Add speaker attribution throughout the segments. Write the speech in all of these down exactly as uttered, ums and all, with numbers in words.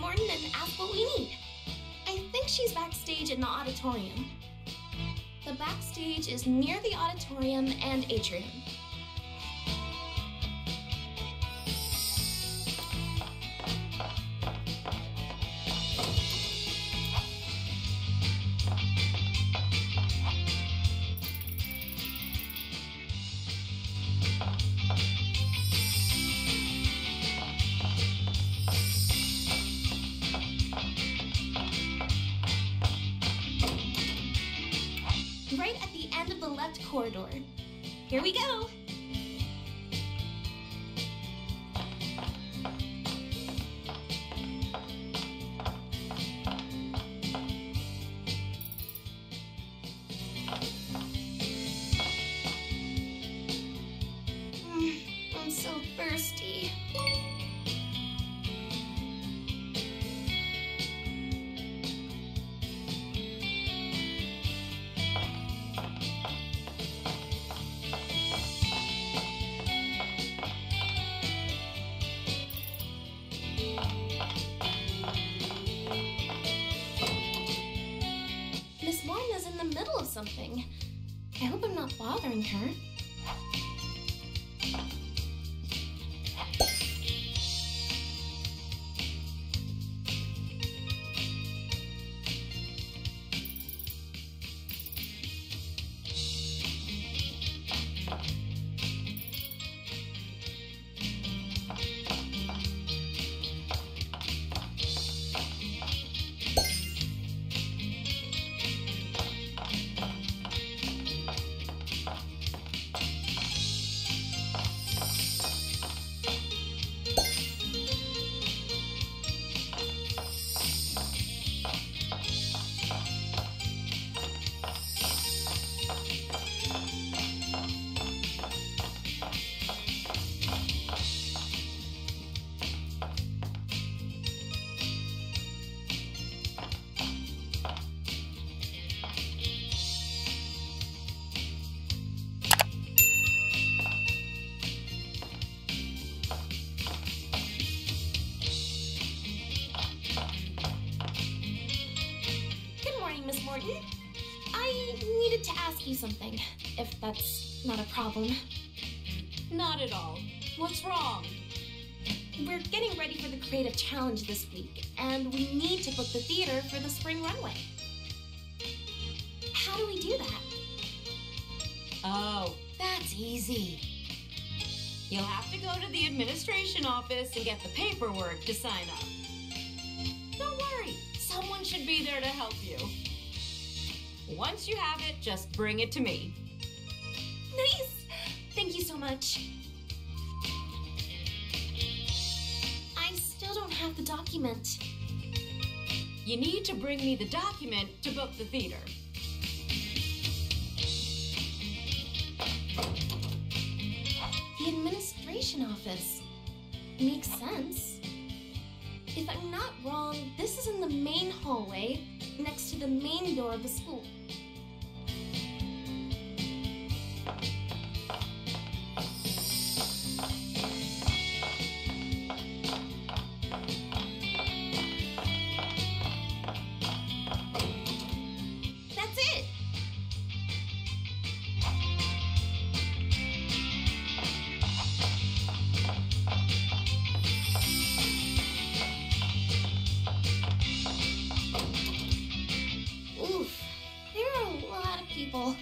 Speaker 1: Morton and ask what we need. I think she's backstage in the auditorium. The backstage is near the auditorium and atrium. Right at the end of the left corridor. Here we go! Mm, I'm so thirsty. Miss Morton is in the middle of something. I hope I'm not bothering her. Miss Morton. I needed to ask you something, if that's not a problem.
Speaker 2: Not at all. What's wrong?
Speaker 1: We're getting ready for the creative challenge this week, and we need to book the theater for the spring runway. How do we do that?
Speaker 2: Oh, that's easy. You'll have to go to the administration office and get the paperwork to sign up. Don't worry, someone should be there to help you. Once you have it, just bring it to me.
Speaker 1: Nice! Thank you so much. I still don't have the document.
Speaker 2: You need to bring me the document to book the theater.
Speaker 1: The administration office. Makes sense. If I'm not wrong, this is in the main hallway, next to the main door of the school. That's it! Oof, there are a lot of people.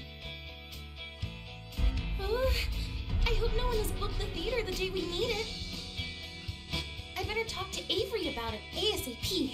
Speaker 1: Uh, I hope no one has booked the theater the day we need it. I better talk to Avery about it ASAP.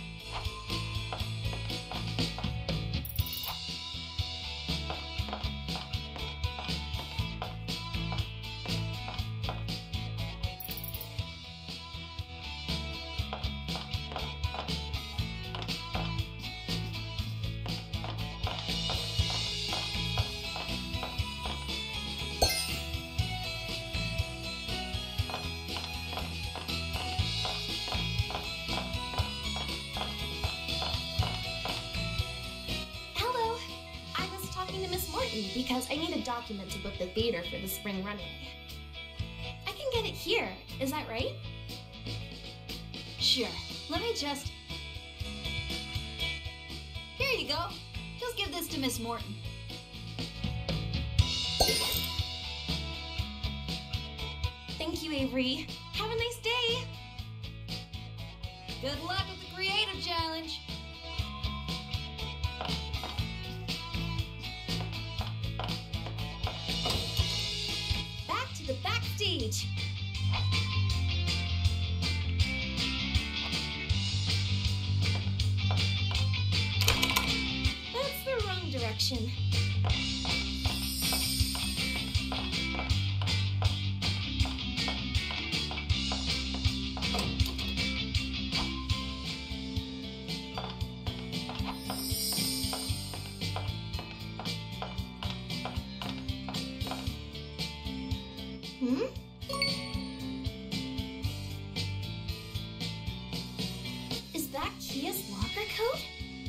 Speaker 1: Because I need a document to book the theater for the spring runway. I can get it here, is that right?
Speaker 2: Sure. Let me just... Here you go. Just give this to Miss Morton.
Speaker 1: Thank you, Avery. Have a nice day.
Speaker 2: Good luck with the creative challenge.
Speaker 1: Back to the backstage. That's the wrong direction. Hmm? Is that Kia's locker code?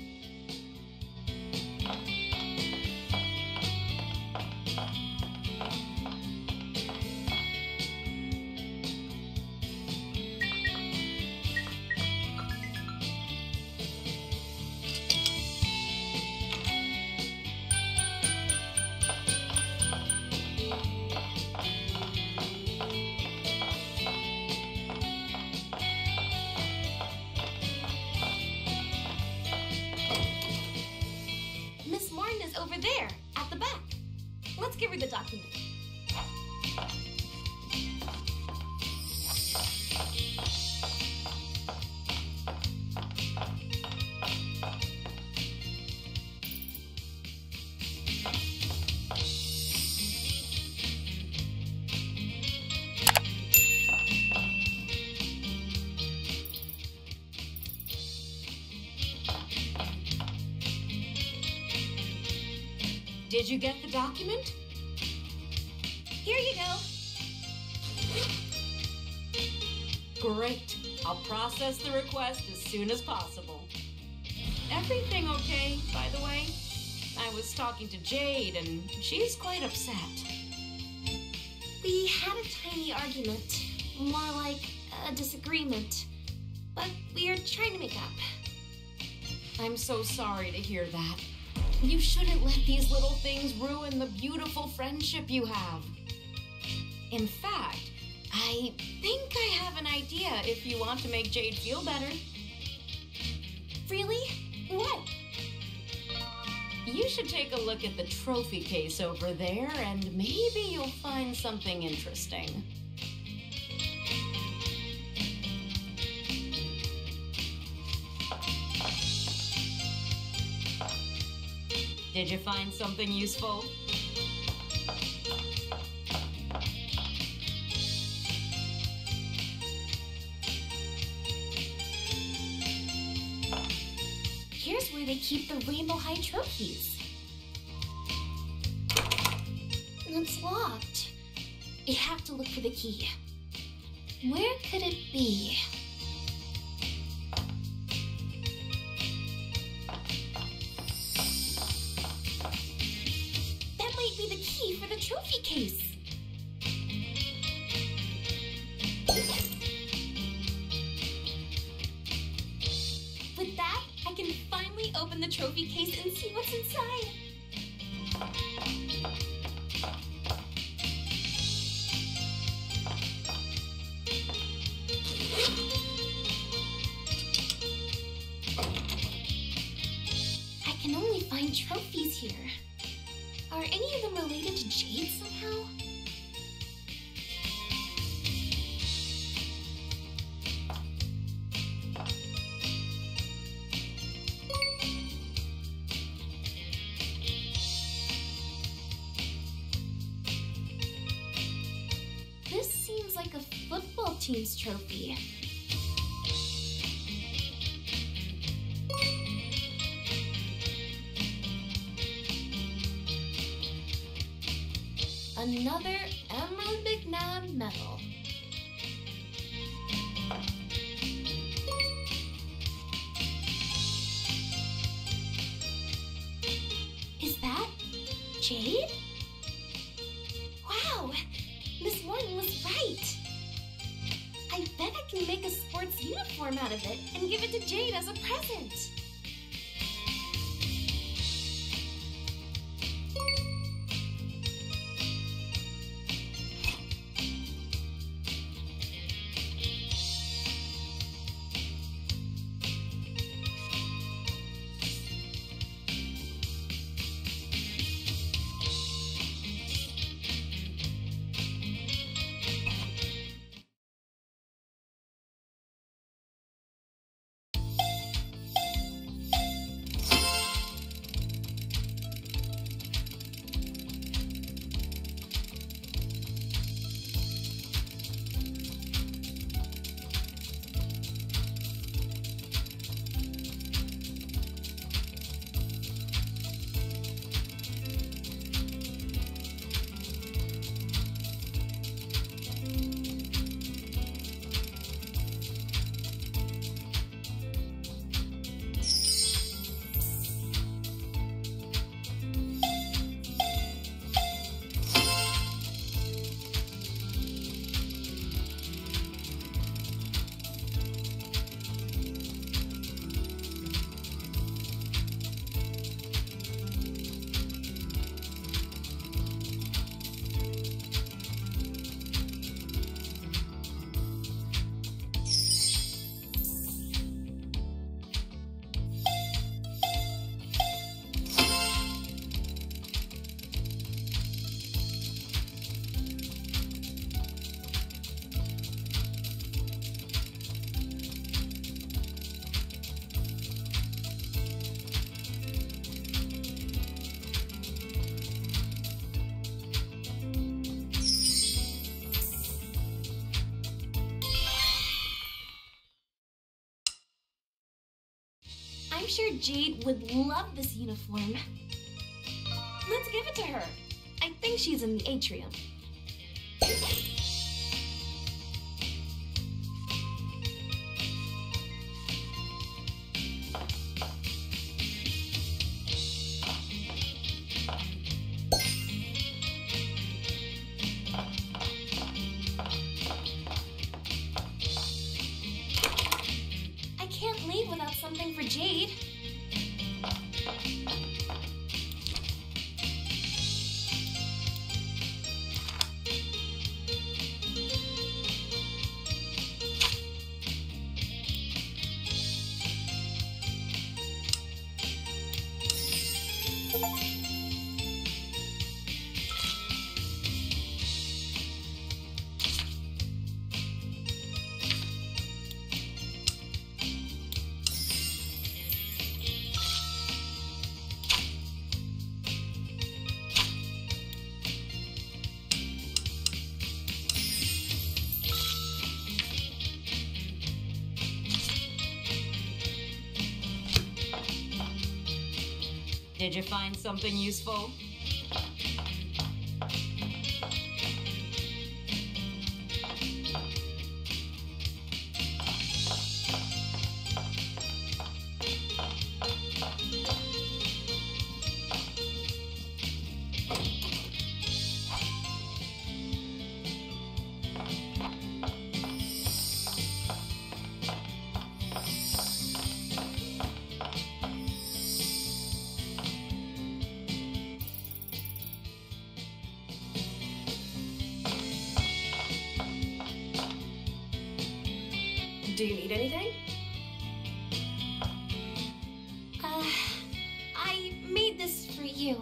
Speaker 1: Miss Morton is over there, at the back. Let's give her the document.
Speaker 2: Did you get the document?
Speaker 1: Here you go.
Speaker 2: Great. I'll process the request as soon as possible. Everything okay, by the way? I was talking to Jade, and she's quite upset.
Speaker 1: We had a tiny argument. More like a disagreement. But we are trying to make up.
Speaker 2: I'm so sorry to hear that. You shouldn't let these little things ruin the beautiful friendship you have. In fact, I think I have an idea if you want to make Jade feel better.
Speaker 1: Really? What?
Speaker 2: You should take a look at the trophy case over there, and maybe you'll find something interesting. Did you find something useful?
Speaker 1: Here's where they keep the Rainbow High trophies. It's locked. I have to look for the key. Where could it be? That might be the key for the trophy case. With that, I can finally open the trophy case and see what's inside. I can only find trophies here. Are any of them related to Jade somehow? This seems like a football team's trophy. Another Emerald McNabb medal. Is that Jade? Wow, Miss Morton was right. I bet I can make a sport sports uniform out of it and give it to Jade as a present. I'm sure Jade would love this uniform. Let's give it to her. I think she's in the atrium. I can't leave without something for Jade.
Speaker 2: Did you find something useful?
Speaker 1: Do you need anything? Uh, I made this for you.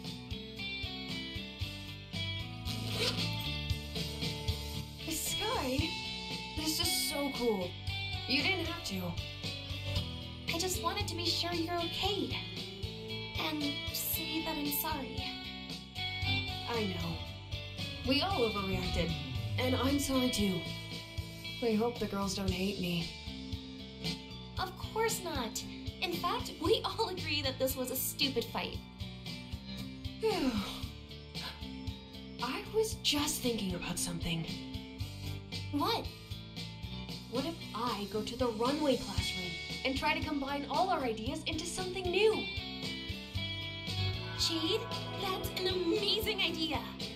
Speaker 3: Sky, this is so cool. You didn't have to.
Speaker 1: I just wanted to be sure you're okay. And say that I'm sorry.
Speaker 3: I know. We all overreacted. And I'm sorry too. I hope the girls don't hate me.
Speaker 1: Of course not. In fact, we all agree that this was a stupid fight.
Speaker 3: Phew. I was just thinking about something.
Speaker 1: What?
Speaker 3: What if I go to the Runway Classroom and try to combine all our ideas into something new?
Speaker 1: Jade, that's an amazing idea.